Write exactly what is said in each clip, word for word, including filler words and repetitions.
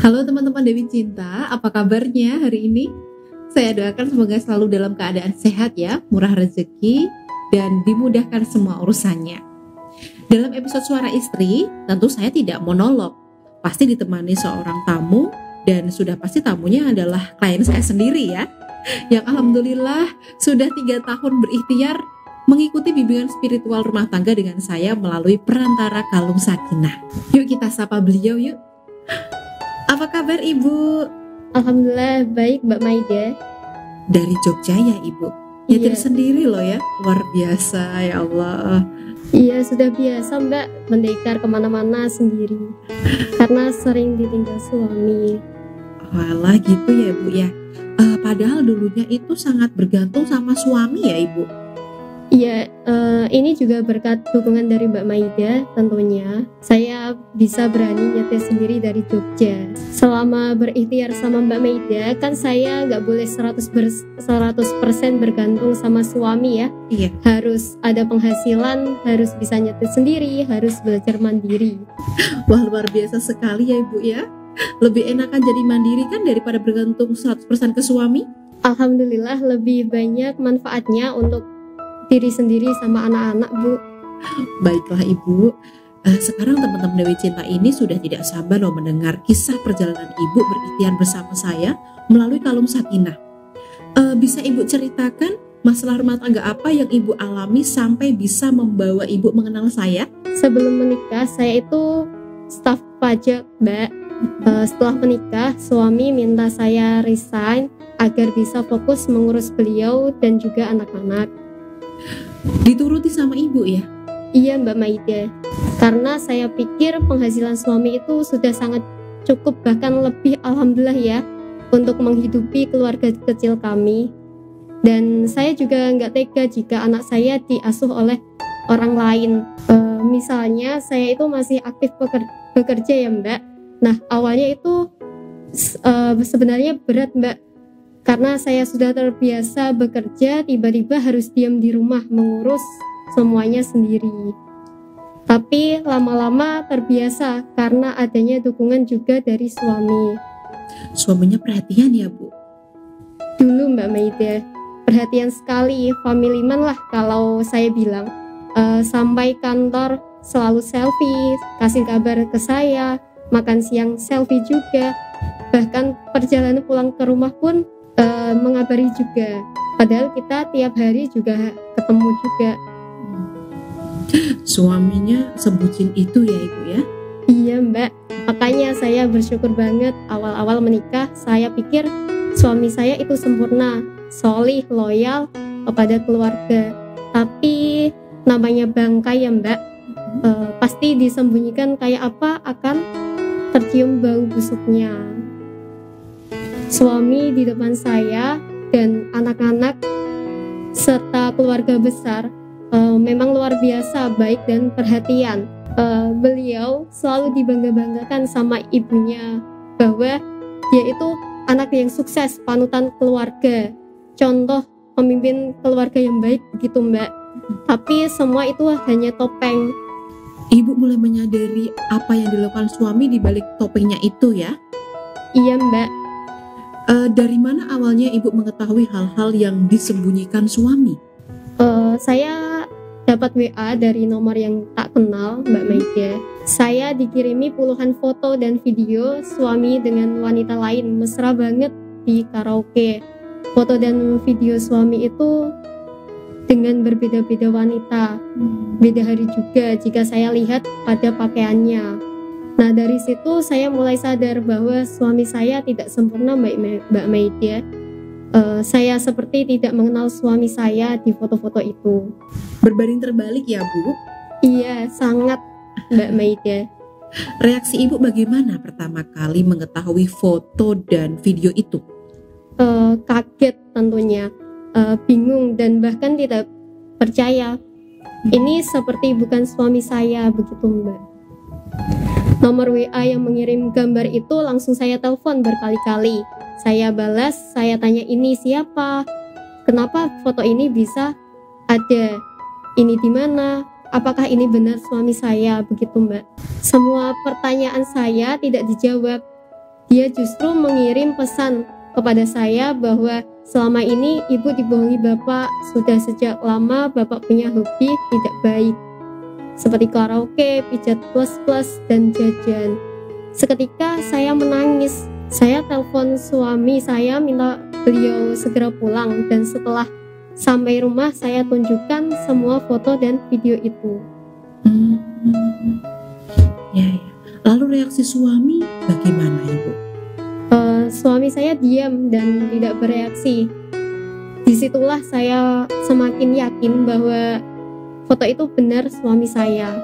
Halo teman-teman Dewi Cinta, apa kabarnya hari ini? Saya doakan semoga selalu dalam keadaan sehat ya, murah rezeki, dan dimudahkan semua urusannya. Dalam episode Suara Istri, tentu saya tidak monolog. Pasti ditemani seorang tamu, dan sudah pasti tamunya adalah klien saya sendiri ya. Yang alhamdulillah sudah tiga tahun berikhtiar mengikuti bimbingan spiritual rumah tangga dengan saya melalui perantara Kalung Sakinah. Yuk kita sapa beliau yuk. Apa kabar Ibu? Alhamdulillah baik Mbak Maida. Dari Jogja ya Ibu? Nyetir Iya. sendiri loh ya, luar biasa ya Allah. Iya sudah biasa Mbak mendekar kemana-mana sendiri karena sering ditinggal suami. Walah gitu ya Ibu ya. Eh, padahal dulunya itu sangat bergantung sama suami ya Ibu. Iya eh, ini juga berkat dukungan dari Mbak Maida tentunya. Saya bisa berani nyetir sendiri dari Jogja. Selama berikhtiar sama Mbak Maida kan saya nggak boleh seratus persen bergantung sama suami ya. Iya. Harus ada penghasilan, harus bisa nyetir sendiri, harus belajar mandiri. Wah luar biasa sekali ya Ibu ya. Lebih enakan jadi mandiri kan daripada bergantung seratus persen ke suami. Alhamdulillah lebih banyak manfaatnya untuk diri sendiri sama anak-anak Bu. Baiklah Ibu, eh, sekarang teman-teman Dewi Cinta ini sudah tidak sabar loh mendengar kisah perjalanan Ibu berikhtiar bersama saya melalui Kalung Sakinah. Eh, bisa Ibu ceritakan masalah rumah tangga apa yang Ibu alami sampai bisa membawa Ibu mengenal saya? Sebelum menikah saya itu staf pajak Mbak. Eh, setelah menikah suami minta saya resign agar bisa fokus mengurus beliau dan juga anak-anak. Dituruti sama Ibu ya? Iya Mbak Maida, karena saya pikir penghasilan suami itu sudah sangat cukup, bahkan lebih alhamdulillah ya, untuk menghidupi keluarga kecil kami. Dan saya juga nggak tega jika anak saya diasuh oleh orang lain. E, misalnya saya itu masih aktif beker- bekerja ya Mbak. Nah awalnya itu e, sebenarnya berat Mbak, karena saya sudah terbiasa bekerja, tiba-tiba harus diam di rumah mengurus semuanya sendiri. Tapi lama-lama terbiasa karena adanya dukungan juga dari suami. Suaminya perhatian ya Bu? Dulu Mbak Maida, perhatian sekali, family man lah kalau saya bilang. E, sampai kantor selalu selfie, kasih kabar ke saya, makan siang selfie juga. Bahkan perjalanan pulang ke rumah pun Uh, mengabari juga, padahal kita tiap hari juga ketemu juga. Suaminya sebutin itu ya Ibu ya? Iya Mbak, makanya saya bersyukur banget awal-awal menikah. Saya pikir suami saya itu sempurna, solih, loyal kepada keluarga. Tapi namanya bangkai ya Mbak, uh, pasti disembunyikan kayak apa akan tercium bau busuknya. Suami di depan saya dan anak-anak serta keluarga besar uh, memang luar biasa baik dan perhatian. Uh, beliau selalu dibangga-banggakan sama ibunya bahwa dia itu anak yang sukses, panutan keluarga, contoh pemimpin keluarga yang baik begitu Mbak. Tapi semua itu hanya topeng. Ibu mulai menyadari apa yang dilakukan suami di balik topengnya itu ya? Iya Mbak. Uh, dari mana awalnya Ibu mengetahui hal-hal yang disembunyikan suami? Uh, saya dapat W A dari nomor yang tak kenal Mbak Maida. Saya dikirimi puluhan foto dan video suami dengan wanita lain, mesra banget di karaoke. Foto dan video suami itu dengan berbeda-beda wanita, beda hari juga jika saya lihat pada pakaiannya. Nah dari situ saya mulai sadar bahwa suami saya tidak sempurna Mbak, Mbak Maida. Uh, saya seperti tidak mengenal suami saya di foto-foto itu. Berbanding terbalik ya Bu? Iya sangat Mbak Maida. Reaksi Ibu bagaimana pertama kali mengetahui foto dan video itu? Uh, kaget tentunya, uh, bingung dan bahkan tidak percaya. Ini seperti bukan suami saya begitu Mbak. Nomor W A yang mengirim gambar itu langsung saya telepon berkali-kali. Saya balas, saya tanya ini siapa? Kenapa foto ini bisa ada? Ini di mana? Apakah ini benar suami saya? Begitu Mbak. Semua pertanyaan saya tidak dijawab. Dia justru mengirim pesan kepada saya bahwa selama ini ibu dibohongi bapak. Sudah sejak lama bapak punya hobi tidak baik, seperti karaoke, pijat plus-plus, dan jajan. Seketika saya menangis. Saya telepon suami saya minta beliau segera pulang, dan setelah sampai rumah saya tunjukkan semua foto dan video itu. Hmm. Ya, ya. Lalu reaksi suami bagaimana, Ibu? Uh, suami saya diam dan tidak bereaksi. Disitulah saya semakin yakin bahwa foto itu benar suami saya.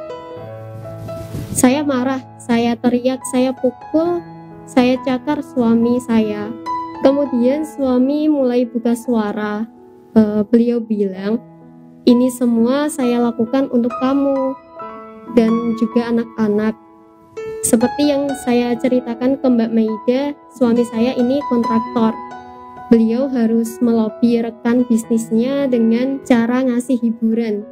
Saya marah, saya teriak, saya pukul, saya cakar suami saya. Kemudian suami mulai buka suara. Uh, beliau bilang, ini semua saya lakukan untuk kamu dan juga anak-anak. Seperti yang saya ceritakan ke Mbak Maida, suami saya ini kontraktor. Beliau harus melobi rekan bisnisnya dengan cara ngasih hiburan.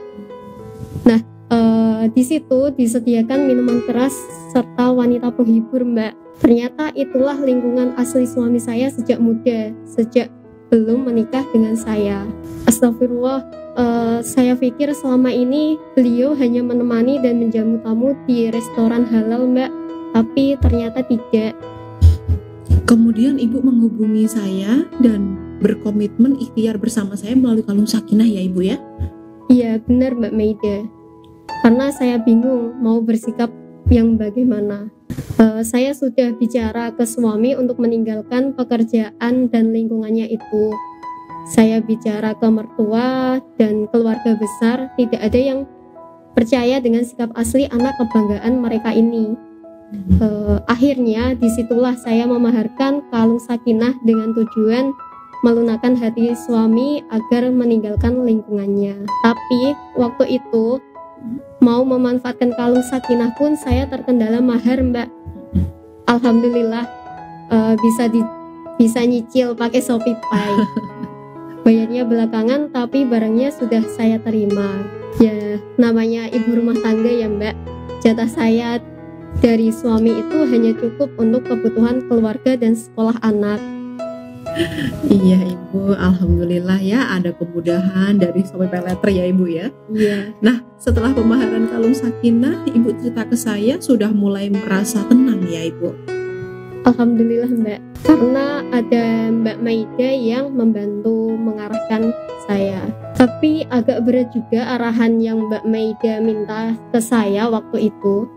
Nah, eh, di situ disediakan minuman keras serta wanita penghibur, Mbak. Ternyata itulah lingkungan asli suami saya sejak muda, sejak belum menikah dengan saya. Astagfirullah, uh, saya pikir selama ini beliau hanya menemani dan menjamu tamu di restoran halal, Mbak, tapi ternyata tidak. Kemudian Ibu menghubungi saya dan berkomitmen ikhtiar bersama saya melalui kalung sakinah ya Ibu ya? Iya benar Mbak Maida, karena saya bingung mau bersikap yang bagaimana. Uh, saya sudah bicara ke suami untuk meninggalkan pekerjaan dan lingkungannya itu. Saya bicara ke mertua dan keluarga besar, tidak ada yang percaya dengan sikap asli anak kebanggaan mereka ini. Uh, akhirnya disitulah saya memaharkan kalung sakinah dengan tujuan melunakkan hati suami agar meninggalkan lingkungannya. Tapi waktu itu mau memanfaatkan kalung sakinah pun saya terkendala mahar, Mbak. Alhamdulillah uh, bisa di, bisa nyicil pakai Shopee Pay. Bayarnya belakangan tapi barangnya sudah saya terima. Ya namanya ibu rumah tangga ya Mbak. Jatah saya dari suami itu hanya cukup untuk kebutuhan keluarga dan sekolah anak. Iya Ibu, alhamdulillah ya ada kemudahan dari Shopee Pay Later ya Ibu ya. Iya. Nah setelah pemaharan kalung sakinah, Ibu cerita ke saya sudah mulai merasa tenang ya Ibu. Alhamdulillah Mbak, karena ada Mbak Maida yang membantu mengarahkan saya. Tapi agak berat juga arahan yang Mbak Maida minta ke saya waktu itu.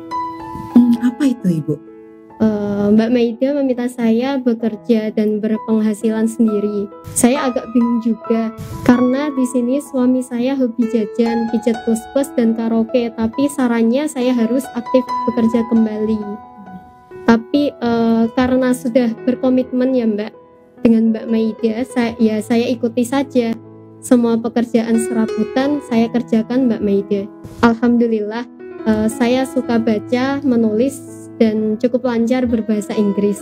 Hmm, apa itu Ibu? Uh, Mbak Maida meminta saya bekerja dan berpenghasilan sendiri. Saya agak bingung juga karena di sini suami saya hobi jajan, pijat plus-plus dan karaoke, tapi sarannya saya harus aktif bekerja kembali. Tapi uh, karena sudah berkomitmen ya Mbak dengan Mbak Maida, saya, ya saya ikuti saja. Semua pekerjaan serabutan saya kerjakan Mbak Maida. Alhamdulillah uh, saya suka baca, menulis, dan cukup lancar berbahasa Inggris.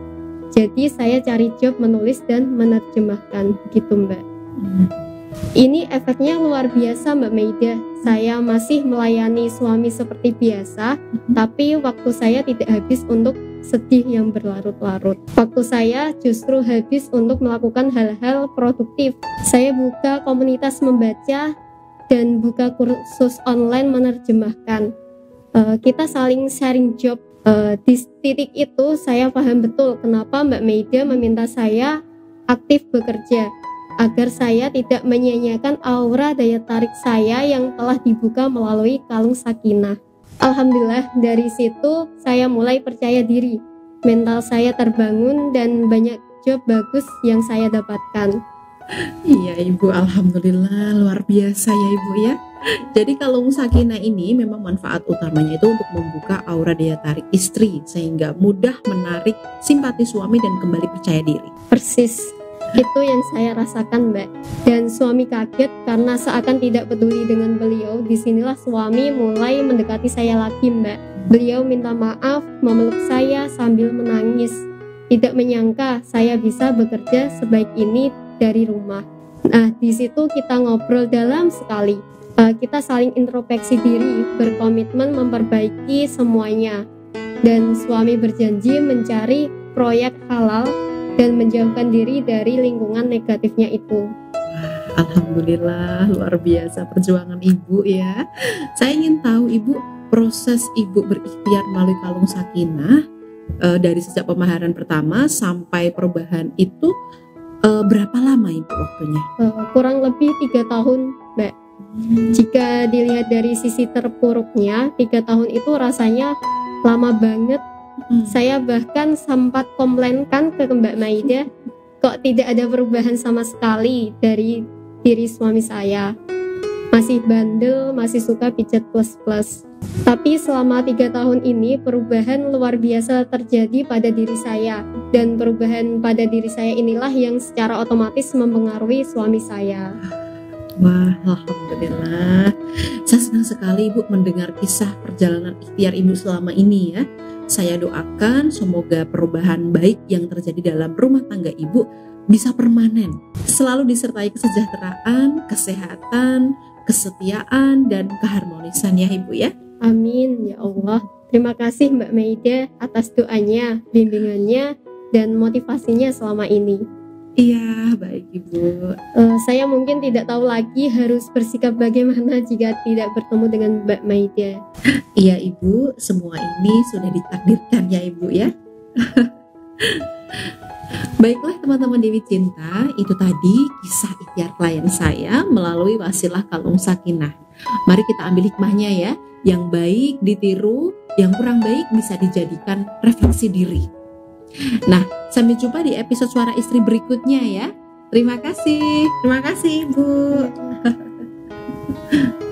Jadi saya cari job menulis dan menerjemahkan gitu Mbak. Hmm. Ini efeknya luar biasa Mbak Maida. Saya masih melayani suami seperti biasa, hmm. tapi waktu saya tidak habis untuk sedih yang berlarut-larut. Waktu saya justru habis untuk melakukan hal-hal produktif. Saya buka komunitas membaca dan buka kursus online menerjemahkan. Uh, kita saling sharing job. Uh, di titik itu saya paham betul kenapa Mbak Maida meminta saya aktif bekerja, agar saya tidak menyia-nyiakan aura daya tarik saya yang telah dibuka melalui kalung sakinah. Alhamdulillah dari situ saya mulai percaya diri, mental saya terbangun dan banyak job bagus yang saya dapatkan. Iya Ibu, alhamdulillah luar biasa ya Ibu ya. Jadi kalung sakinah ini memang manfaat utamanya itu untuk membuka aura daya tarik istri sehingga mudah menarik simpati suami dan kembali percaya diri. Persis, itu yang saya rasakan Mbak. Dan suami kaget karena seakan tidak peduli dengan beliau. Disinilah suami mulai mendekati saya lagi Mbak. Beliau minta maaf, memeluk saya sambil menangis. Tidak menyangka saya bisa bekerja sebaik ini dari rumah. Nah di situ kita ngobrol dalam sekali. Uh, kita saling introspeksi diri, berkomitmen memperbaiki semuanya. dan suami berjanji mencari proyek halal dan menjauhkan diri dari lingkungan negatifnya itu. Alhamdulillah, luar biasa perjuangan ibu ya. Saya ingin tahu ibu, proses ibu berikhtiar melalui kalung sakinah e, dari sejak pemaharan pertama sampai perubahan itu e, berapa lama ibu waktunya? Uh, kurang lebih tiga tahun, Mbak. Jika dilihat dari sisi terpuruknya, tiga tahun itu rasanya lama banget. Hmm. Saya bahkan sempat komplainkan ke Mbak Maida, kok tidak ada perubahan sama sekali dari diri suami saya. Masih bandel, masih suka pijat plus-plus. Tapi selama tiga tahun ini perubahan luar biasa terjadi pada diri saya. Dan perubahan pada diri saya inilah yang secara otomatis mempengaruhi suami saya. Wah, alhamdulillah. Saya senang sekali ibu mendengar kisah perjalanan ikhtiar ibu selama ini ya. Saya doakan semoga perubahan baik yang terjadi dalam rumah tangga ibu bisa permanen, selalu disertai kesejahteraan, kesehatan, kesetiaan, dan keharmonisan ya ibu ya. Amin ya Allah. Terima kasih Mbak Maida atas doanya, bimbingannya, dan motivasinya selama ini. Iya, baik ibu. Uh, saya mungkin tidak tahu lagi harus bersikap bagaimana jika tidak bertemu dengan Mbak Maida. Iya ibu, semua ini sudah ditakdirkan ya ibu ya. Baiklah teman-teman Dewi Cinta, itu tadi kisah ikhtiar klien saya melalui wasilah kalung sakinah. Mari kita ambil hikmahnya ya. Yang baik ditiru, yang kurang baik bisa dijadikan refleksi diri. Nah, sampai jumpa di episode Suara Istri berikutnya ya. Terima kasih. Terima kasih Ibu.